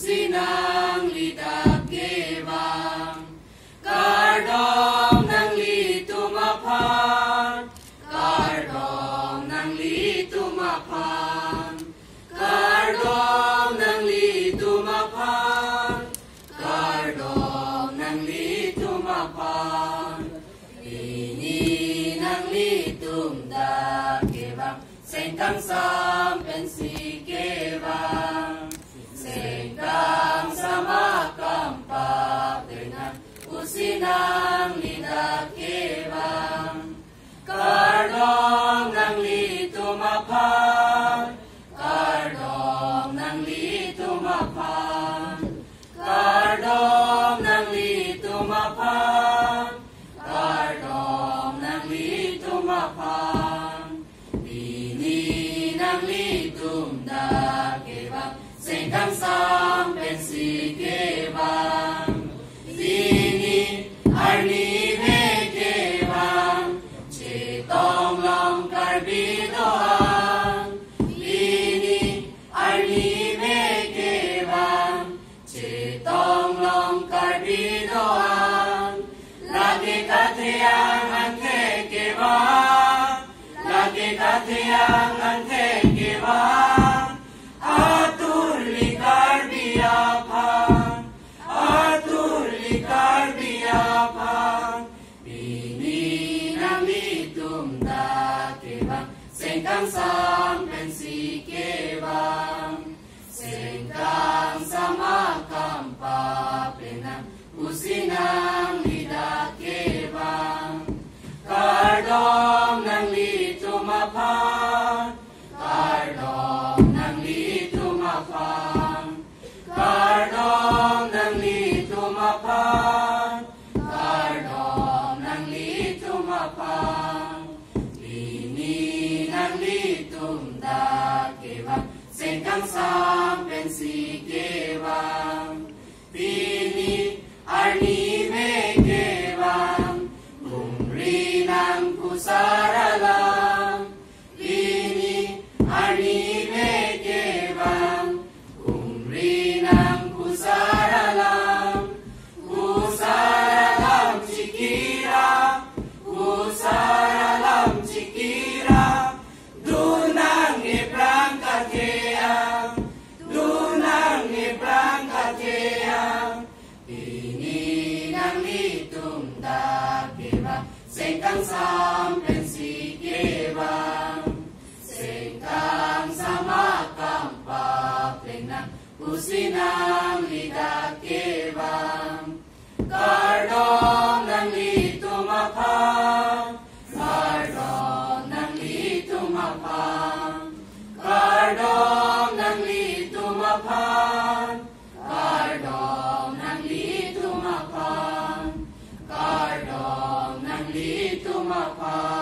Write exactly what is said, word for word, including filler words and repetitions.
usinang lidak gewang kardom nang litumapan kardom nang litumapan kardom nang litumapan kardom nang litumapan ini nang litumda gewang sengkang sampen si gewang sengkang sama kampak dengan usinang lidak gewang kardom nang litumapan kardom nang litumapan kardom nang litumapan kardom nang litumapan ini nang litumda gewang sengkang sampen si gewang ini arni me gewang cetong long karbidoan ini arni me gewang cetong long karbidoan lagi katiang ante gewang lagi katiang ante gewang atur likar biapan atur likar biapan bini nang litumda gewang sengkang sampen si gewang sengkang sama kampa plenang usinang lidak gewang kardom nang litumapan kardom nang litumapan kardom nang litumapan kardom nang litumapan ini nang litumda gewang sengkang sampen si gewang pini arni me gewang kumri nang kusaralang pini arni me gewang kumri nang kusaralang kusaralang cikira kusaralang cikira dunang ibrangkat keang dunang ibrangkat keang ini nang litumda gewang sengkang sampen si gewang sengkang sama kampak plenang usinang lidak gewang kardom nang litumapan kardom nang litumapan kardom nang litumapan kardom nang litumapan kardom nang litumapan